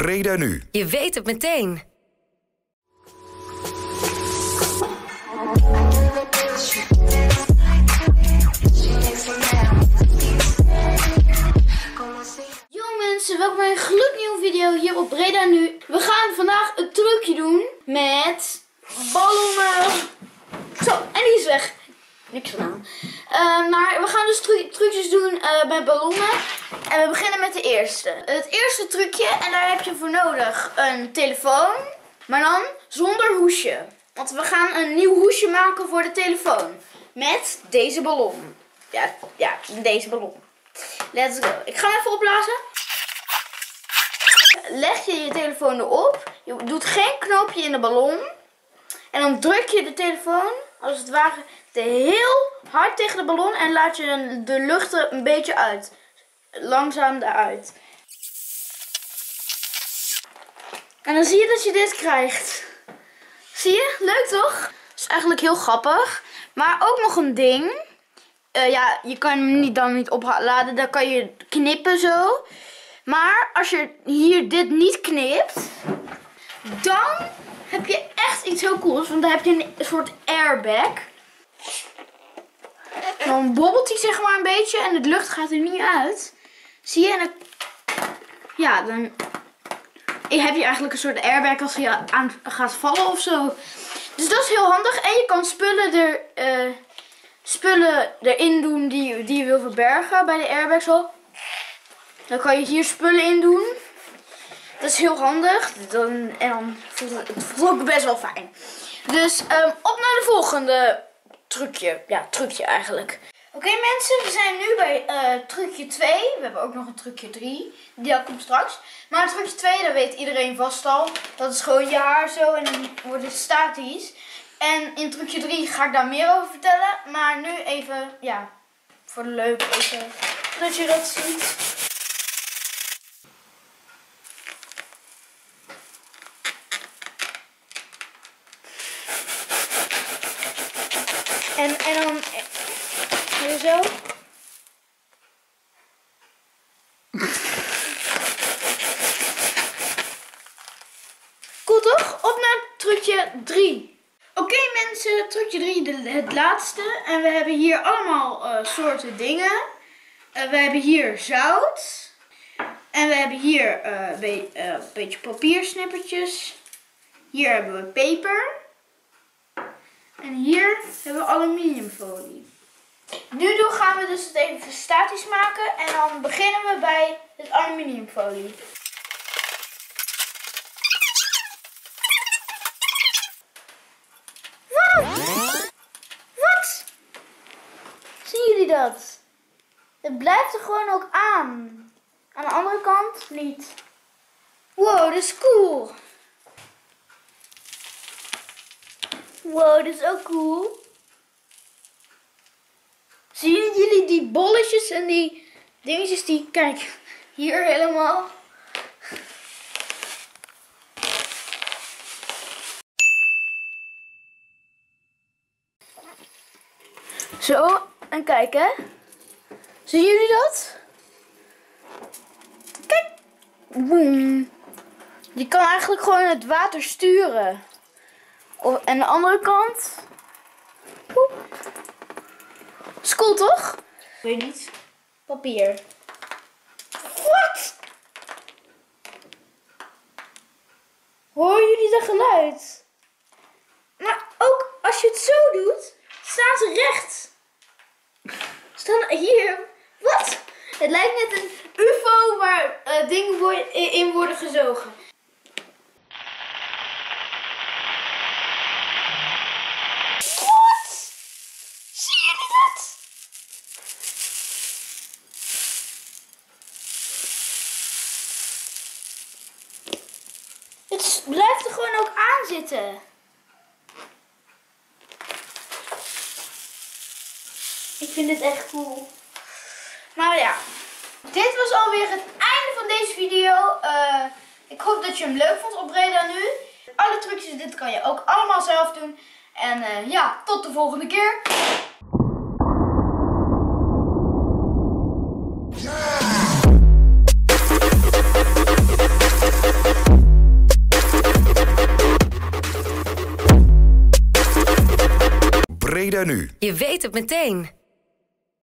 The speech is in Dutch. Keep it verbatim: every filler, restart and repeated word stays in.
Breda Nu. Je weet het meteen. Yo mensen, welkom bij een gloednieuwe video hier op Breda Nu. We gaan vandaag een trucje doen met ballonnen. Zo, en die is weg. Niks gedaan. Uh, maar we gaan dus tru trucjes doen uh, met ballonnen. En we beginnen met de eerste. Het eerste trucje, en daar heb je voor nodig een telefoon. Maar dan zonder hoesje. Want we gaan een nieuw hoesje maken voor de telefoon. Met deze ballon. Ja, ja deze ballon. Let's go. Ik ga hem even opblazen. Leg je je telefoon erop. Je doet geen knoopje in de ballon. En dan druk je de telefoon, als het ware, heel hard tegen de ballon. En laat je de lucht er een beetje uit. Langzaam eruit. En dan zie je dat je dit krijgt. Zie je? Leuk toch? Dat is eigenlijk heel grappig. Maar ook nog een ding. Uh, ja, je kan hem niet, dan niet opladen. Dan kan je knippen zo. Maar als je hier dit niet knipt, dan heb je echt iets heel cools. Want dan heb je een soort airbag. Dan bobbelt hij zeg maar een beetje en de lucht gaat er niet uit. Zie je? En dan, ja, dan heb je eigenlijk een soort airbag als je aan gaat vallen of zo. Dus dat is heel handig. En je kan spullen er... Uh, spullen erin doen die, die je wil verbergen bij de airbag zo. Dan kan je hier spullen in doen. Dat is heel handig. Dan, en dan voelt het, het voelt ook best wel fijn. Dus um, op naar de volgende trucje. Ja, trucje eigenlijk. Oké okay, mensen, we zijn nu bij uh, trucje twee. We hebben ook nog een trucje drie. Die komt straks. Maar trucje twee, dat weet iedereen vast al. Dat is gewoon je haar zo en dan wordt het statisch. En in trucje drie ga ik daar meer over vertellen. Maar nu even, ja, voor de leuk even, dat je dat ziet. En, en dan, hier zo. Cool toch? Op naar trucje drie. Oké okay, mensen, trucje drie, het laatste. En we hebben hier allemaal uh, soorten dingen. Uh, we hebben hier zout. En we hebben hier uh, be uh, een beetje papiersnippertjes. Hier hebben we peper. En hier hebben we aluminiumfolie. Nu doen gaan we dus het even statisch maken. En dan beginnen we bij het aluminiumfolie. Wat? Zien jullie dat? Het blijft er gewoon ook aan. Aan de andere kant niet. Wow, dat is cool. Wow, dat is ook cool. Zien jullie die bolletjes en die dingetjes die, kijk, hier helemaal. Zo, en kijk hè. Zien jullie dat? Kijk. Boom. Je kan eigenlijk gewoon het water sturen. Of, en de andere kant. Boep. Is cool toch? Ik weet niet. Papier. Wat? Horen jullie dat geluid? Maar ook als je het zo doet, staan ze recht. Staan hier. Wat? Het lijkt net een U F O waar uh, dingen worden, in worden gezogen. Wat? Zie jullie dat? Het blijft er gewoon ook aan zitten. Ik vind dit echt cool. Maar ja, dit was alweer het einde van deze video. Uh, ik hoop dat je hem leuk vond op Breda Nu. Alle trucjes, dit kan je ook allemaal zelf doen. En uh, ja, tot de volgende keer. Yeah! Breda nu. Je weet het meteen.